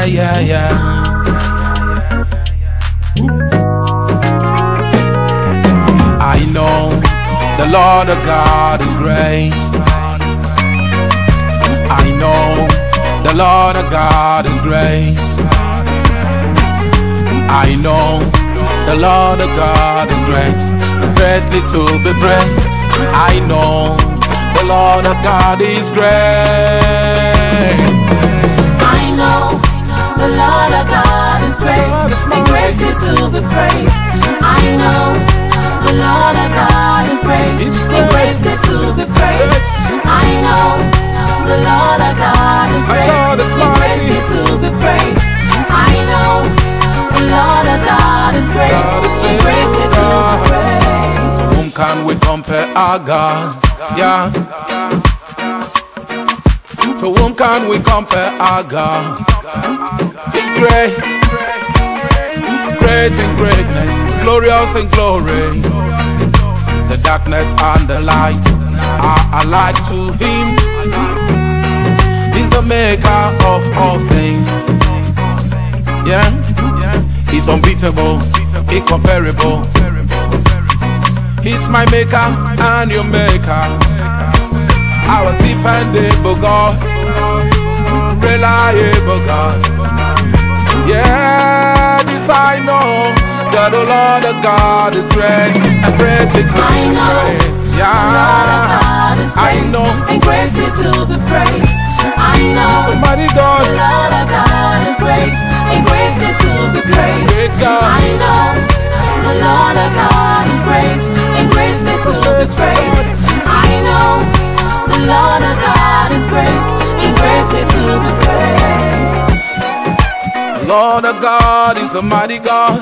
yeah. I know the Lord of God is great. I know the Lord of God is great. I know the Lord of God is great, and greatly to be praised. I know the Lord of God is great. I know the Lord of God is great, and greatly to be praised. I know the Lord of God is great, and greatly to be praised. I know the Lord of God is great, and greatly to be praised. I know the Lord of God is great, and greatly to be praised. To whom can we compare our God? Yeah. To whom can we compare our God? He's great, great in greatness, glorious in glory. The darkness and the light are alike to Him. He's the maker of all things. Yeah, He's unbeatable, incomparable. He's my maker and your maker, our dependable God, reliable God. Yeah, this I know, that the Lord of God is great, and greatly to be praised. Yeah, I know, and greatly to be praised. I know, somebody God, the Lord of God is great, and greatly to be praised. great God. I know, the Lord of God is great, and greatly to be praised. I know, the Lord of God is great, and greatly to be praised. The Lord of God is a mighty God.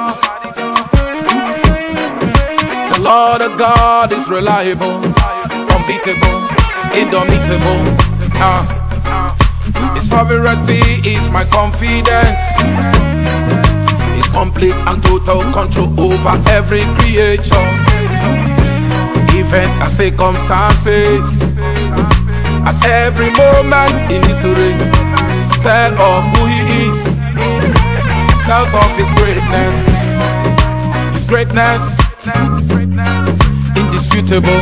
The Lord of God is reliable, unbeatable, indomitable. His sovereignty is my confidence. His complete and total control over every creature, events and circumstances. At every moment in history, tell of who He is, tells of His greatness. His greatness, indisputable.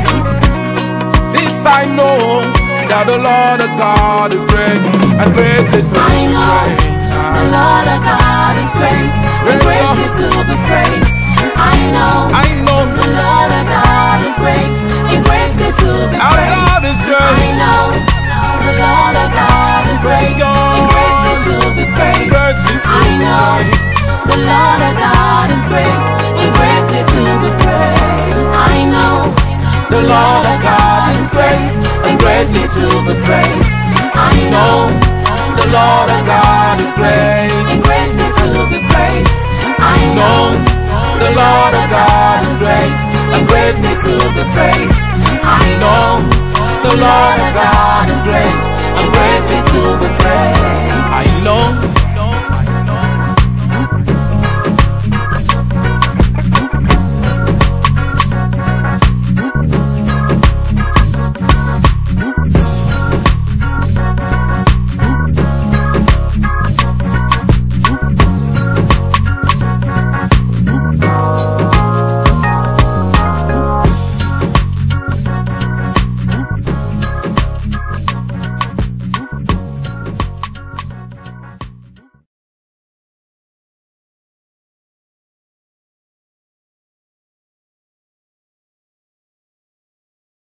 This I know, that the Lord of God is great, and greatly to be praised. The Lord of God is great, and greatly to be praised. I know, the Lord of God is great, and greatly to be praised. Our God is great. I know, the Lord of God is great, and greatly to be praised. I know, the Lord of God is great, and greatly to be praised. I know, The Lord of God is great, and greatly to be praised. I know, the Lord of God is great. and greatly to be praised. I know, The Lord of God is great, and greatly to be praised. I know, the Lord of God is great, and greatly to be praised. I know